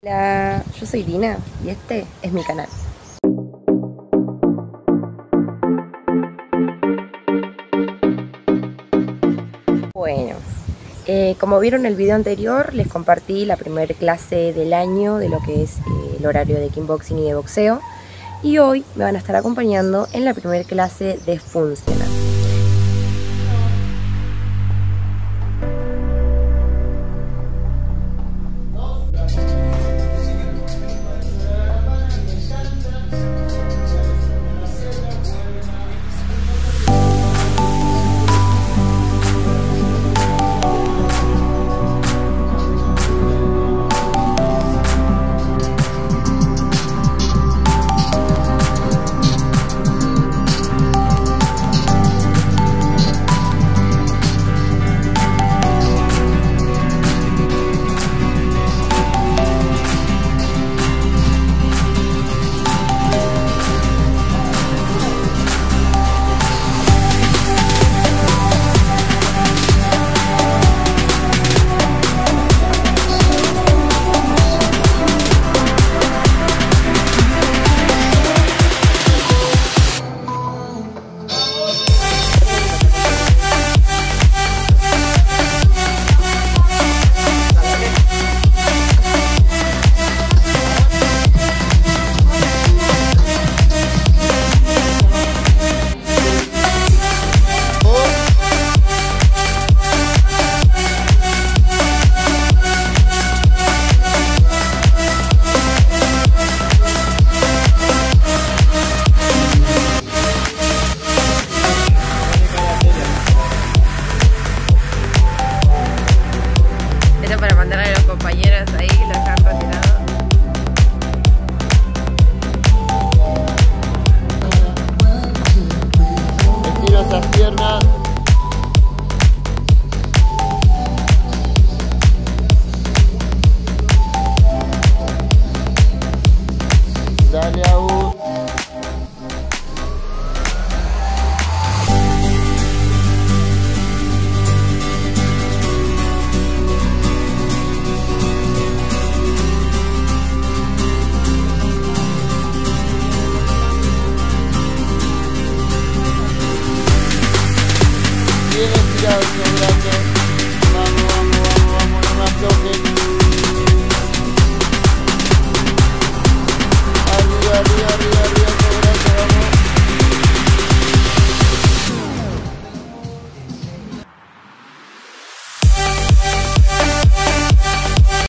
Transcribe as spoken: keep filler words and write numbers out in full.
Hola, yo soy Lina y este es mi canal. Bueno, eh, como vieron el video anterior, les compartí la primera clase del año de lo que es eh, el horario de kickboxing y de boxeo. Y hoy me van a estar acompañando en la primera clase de funcional.